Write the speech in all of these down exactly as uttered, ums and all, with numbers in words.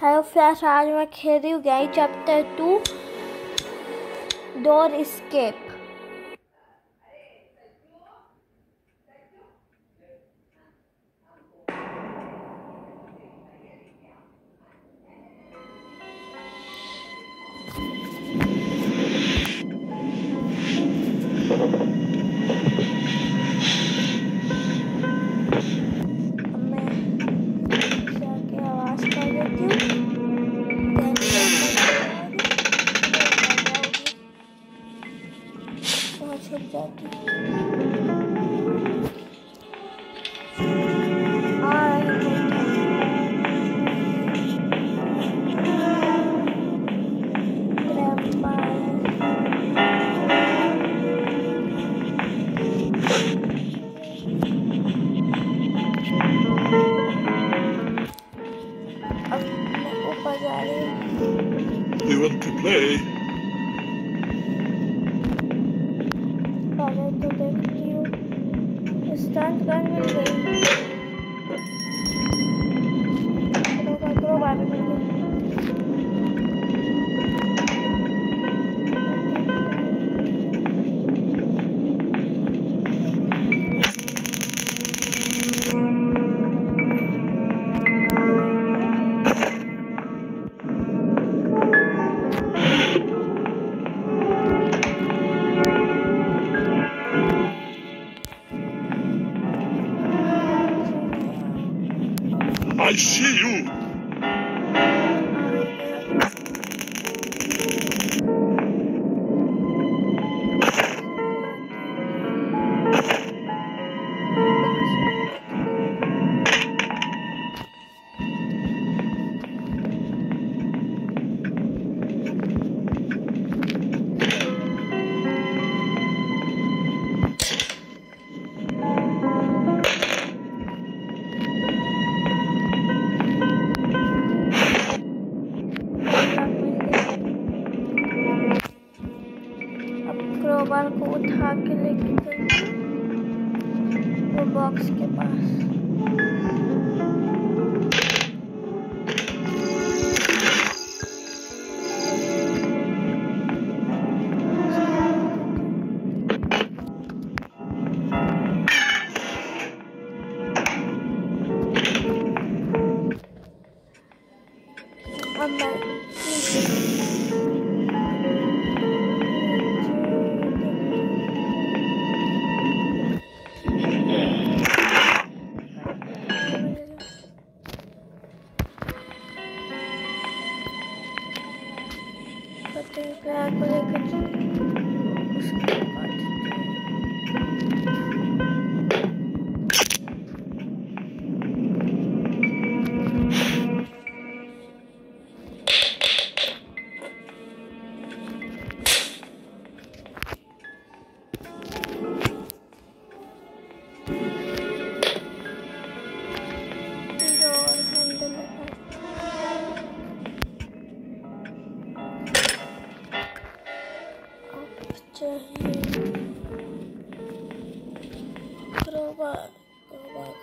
Hello friends, आज मैं खेल रही हूँ गई चैप्टर टू डोर एस्केप। छुप जाती अब मैं ऊपर जा रही हूँ। You want to play? तो देखती हूँ स्टंट गन मिल गई। करो बाद में मिल गई। I see you. क्रोबार को उठा के लेके चलती वो बॉक्स के पास। अब मैं प्यार को लेकर उसके बाद डोर हैंडल चाहिए। क्रोबार क्रोबार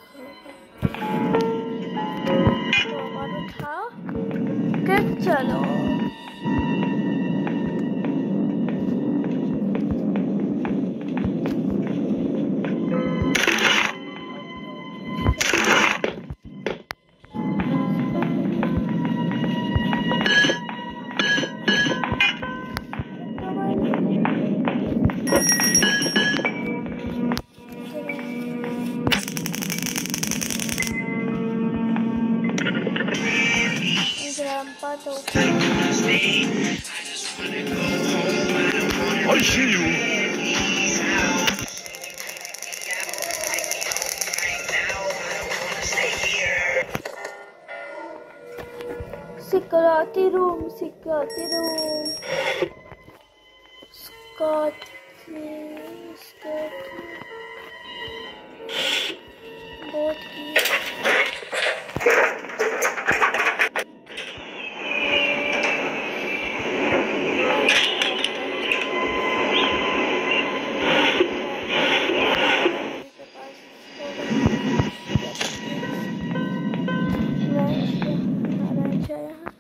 क्रोबार उठाओ के चलो। I see you. Security room security room security बहुत की अच्छा यहाँ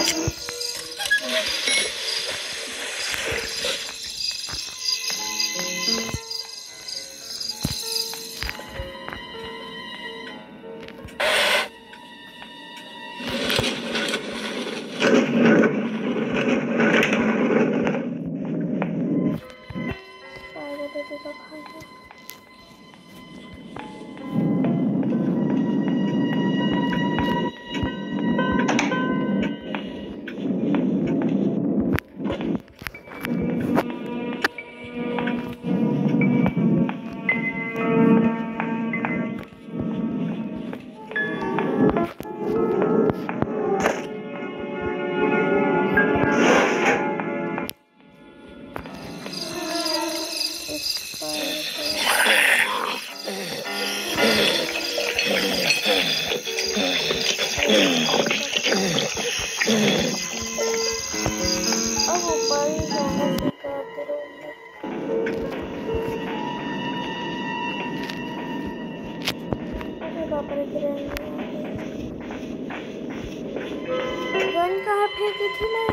गन कहाँ फेंकी थी मैं?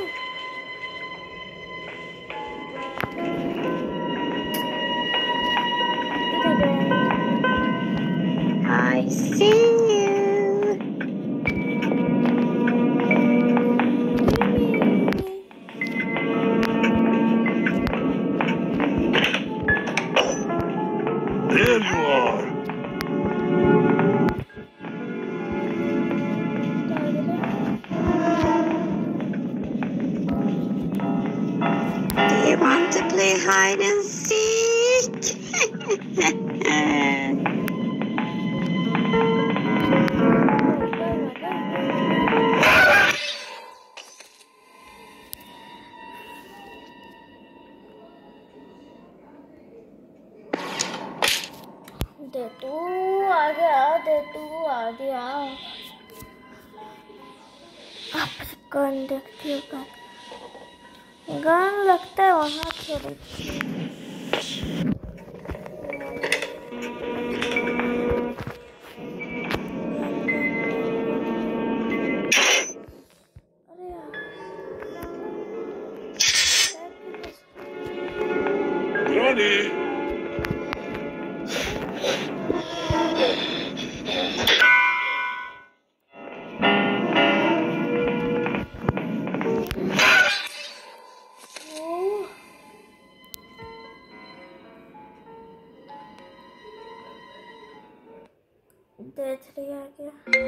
I see you. There you are. Do you want to play hide and seek? दे तू आ गया, दे तू आ गया। अब गन देखती हूँ, गन गन लगता है वहाँ थोड़ी। अरे यार Granny! देख लिया क्या?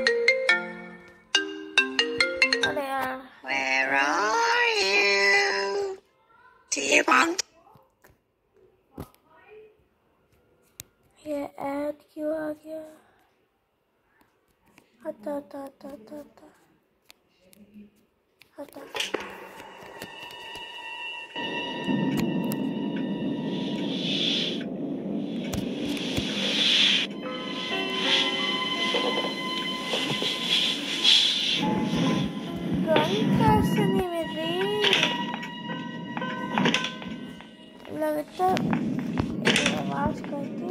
अरे यार Where are you? Do you want? ये ऐड क्यों आ गया? हटा हटा हटा हटा हटा हटा। गन कैसे नहीं मिल रही? लगता आवाज करती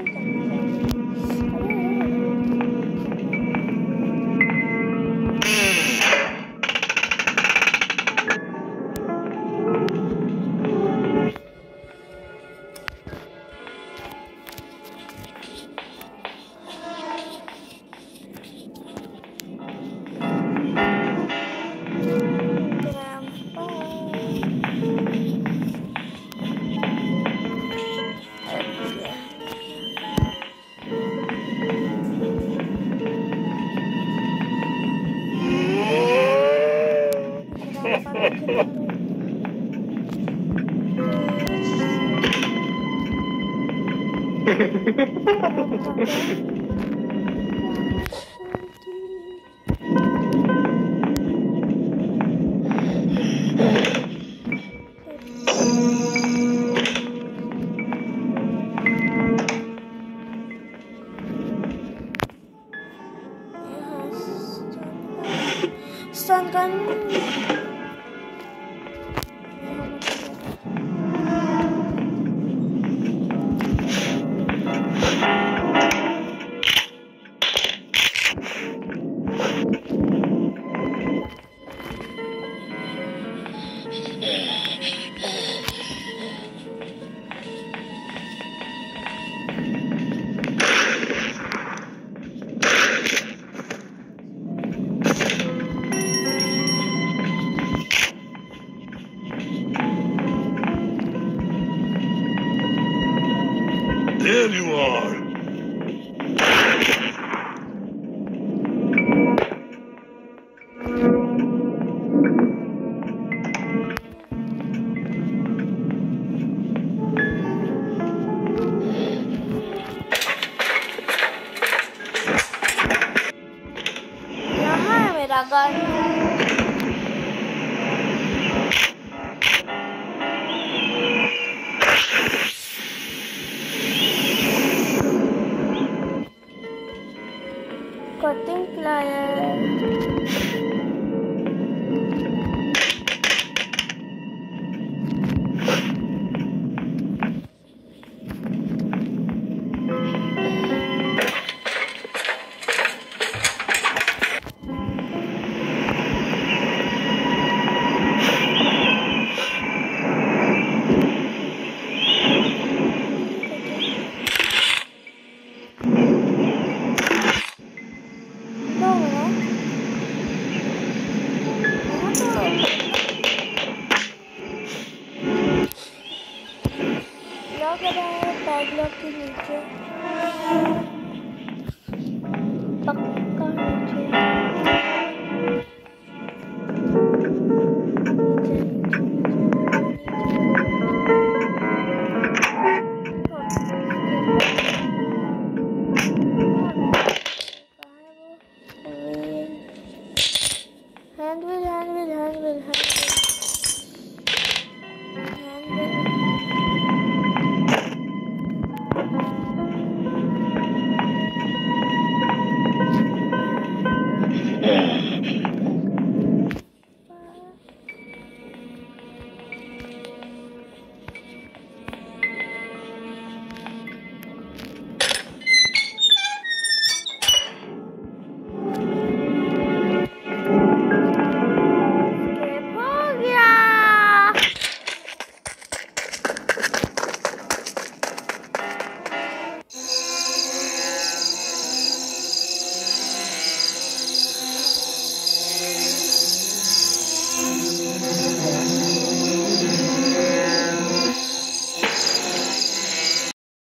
stun gun. कटिंग प्लायर लग रहा है पैडलॉक के नीचे।